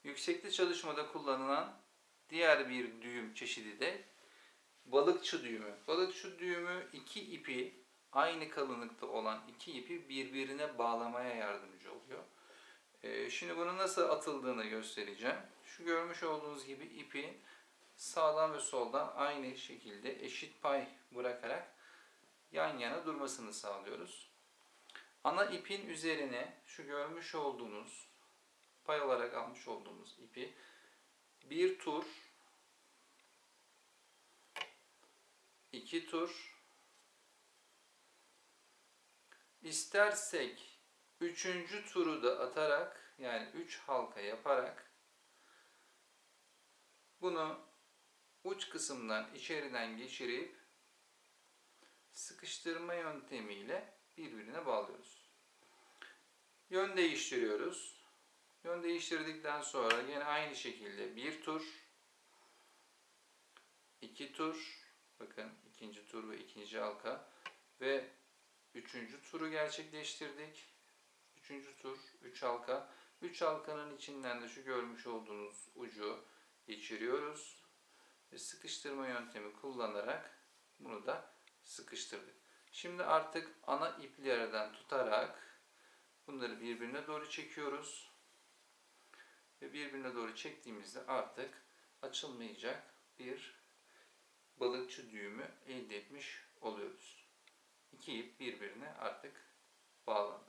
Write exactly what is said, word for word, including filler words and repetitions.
Yüksekli çalışmada kullanılan diğer bir düğüm çeşidi de balıkçı düğümü. Balıkçı düğümü iki ipi, aynı kalınlıkta olan iki ipi birbirine bağlamaya yardımcı oluyor. Ee, şimdi bunu nasıl atıldığını göstereceğim. Şu görmüş olduğunuz gibi ipi sağdan ve soldan aynı şekilde eşit pay bırakarak yan yana durmasını sağlıyoruz. Ana ipin üzerine şu görmüş olduğunuz pay olarak almış olduğumuz ipi bir tur, iki tur, istersek üçüncü turu da atarak, yani üç halka yaparak bunu uç kısımdan içeriden geçirip sıkıştırma yöntemiyle birbirine bağlıyoruz. Yön değiştiriyoruz. Yön değiştirdikten sonra yine aynı şekilde bir tur, iki tur, bakın ikinci tur ve ikinci halka ve üçüncü turu gerçekleştirdik. Üçüncü tur, üç halka. Üç halkanın içinden de şu görmüş olduğunuz ucu geçiriyoruz ve sıkıştırma yöntemi kullanarak bunu da sıkıştırdık. Şimdi artık ana iplerden tutarak bunları birbirine doğru çekiyoruz. Ve birbirine doğru çektiğimizde artık açılmayacak bir balıkçı düğümü elde etmiş oluyoruz. İki ip birbirine artık bağlandı.